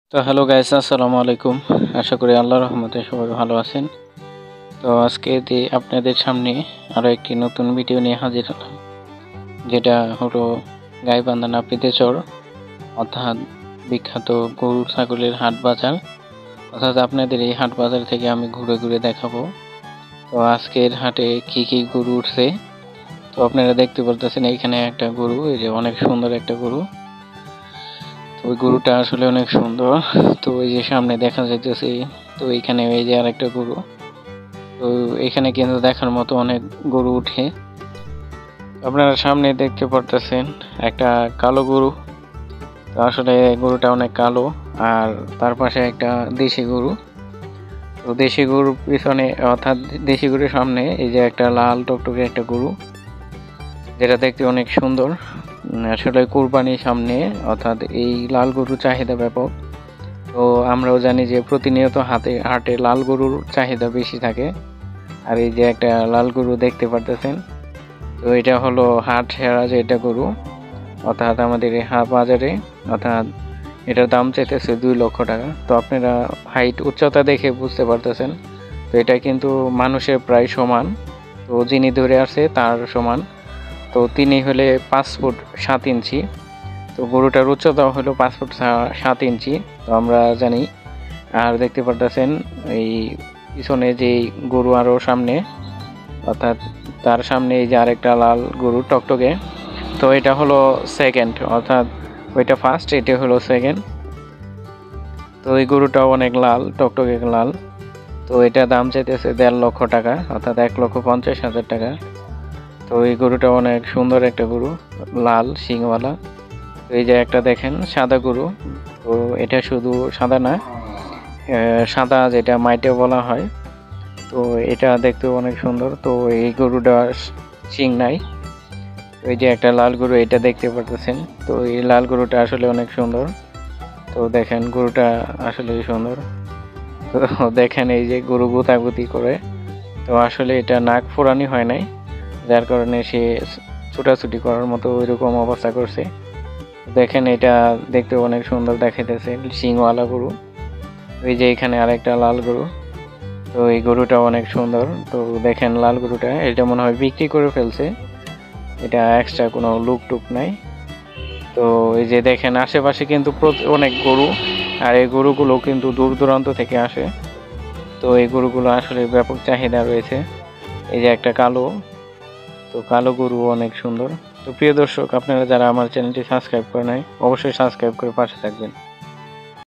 তো hello guys, আসসালামু আলাইকুম। আশা করি আল্লাহর রহমতে সবাই ভালো আছেন। তো আজকে আপনাদের সামনে আরো একটি নতুন ভিডিও নিয়ে হাজির হলাম, যেটা হলো গাইবান্ধা নাপিতের চর, অর্থাৎ বিখ্যাত গরু ছাগলের হাট বাজার। অর্থাৎ আপনাদের এই হাট বাজার থেকে আমি ঘুরে ঘুরে দেখাবো তো আজকের হাটে কি কি গরু উঠছে। তো আপনারা দেখতে পারতেছেন এখানে একটা গরু, এই যে অনেক সুন্দর একটা গরু। তো ওই গরুটা আসলে অনেক সুন্দর। তো এই যে সামনে দেখা যাইতেছে, তো এইখানে এই যে আরেকটা গরু। তো এখানে কিন্তু দেখার মতো অনেক গরু উঠে। আপনারা সামনে দেখতে পারতেছেন একটা কালো গরু। তো আসলে গরুটা অনেক কালো, আর তার পাশে একটা দেশি গরু। তো দেশি গরুর পিছনে, অর্থাৎ দেশি গরুর সামনে এই যে একটা লাল টকটকে একটা গরু, যেটা দেখতে অনেক সুন্দর। আসলে কুরবানির সামনে, অর্থাৎ এই লাল গরুর চাহিদা ব্যাপক। তো আমরাও জানি যে প্রতিনিয়ত হাটে লাল গরুর চাহিদা বেশি থাকে। আর এই যে একটা লাল গরু দেখতে পারতেছেন, তো এটা হলো হাট সেরা যে এটা গরু, অর্থাৎ আমাদের এই হাট বাজারে। অর্থাৎ এটার দাম চাইতেছে 2 লক্ষ টাকা। তো আপনারা হাইট উচ্চতা দেখে বুঝতে পারতেছেন, তো এটা কিন্তু মানুষের প্রায় সমান। তো যিনি ধরে আছে তার সমান। তো তিনি হলে 5 ফুট 7 ইঞ্চি। তো গরুটার উচ্চতা হলো 5 ফুট 7 ইঞ্চি, তো আমরা জানি। আর দেখতে পারতেছেন এই পিছনে যে গরু আরো সামনে, অর্থাৎ তার সামনে এই যে আরেকটা লাল গরু টকটকে। তো এটা হলো সেকেন্ড, অর্থাৎ ওইটা ফার্স্ট, এটা হলো সেকেন্ড। তো এই গরুটাও অনেক লাল টকটকে লাল। তো এটা দাম চাইতেছে 1.5 লক্ষ টাকা, অর্থাৎ 1,50,000 টাকা। তো এই গরুটা অনেক সুন্দর একটা গরু, লাল শিংওয়ালা। তো এই যে একটা দেখেন সাদা গরু। তো এটা শুধু সাদা না, সাদা যেটা মাইটে বলা হয়। তো এটা দেখতেও অনেক সুন্দর। তো এই গরুটা শিং নাই। এই যে একটা লাল গরু, এটা দেখতে পারতেছেন। তো এই লাল গরুটা আসলে অনেক সুন্দর। তো দেখেন গরুটা আসলে সুন্দর। তো দেখেন এই যে গরু গুতাগুতি করে। তো আসলে এটা নাক ফোরানি হয় নাই, যার কারণে সে ছুটাছুটি করার মতো ওইরকম অবস্থা করছে। দেখেন এটা দেখতে অনেক সুন্দর দেখাইতেছে, শিংওয়ালা গরু। ওই যে এখানে আরেকটা লাল গরু। তো এই গরুটা অনেক সুন্দর। তো দেখেন লাল গরুটা, এটা মনে হয় বিক্রি করে ফেলছে, এটা এক্সট্রা কোনো লুক টুক নাই। তো এই যে দেখেন আশেপাশে কিন্তু অনেক গরু, আর এই গরুগুলো কিন্তু দূর দূরান্ত থেকে আসে। তো এই গরুগুলো আসলে ব্যাপক চাহিদা রয়েছে। এই যে একটা কালো, তো কালো গরু অনেক সুন্দর। তো প্রিয় দর্শক, আপনারা যারা আমার চ্যানেলটি সাবস্ক্রাইব করে নাই, অবশ্যই সাবস্ক্রাইব করে পাশে থাকবেন।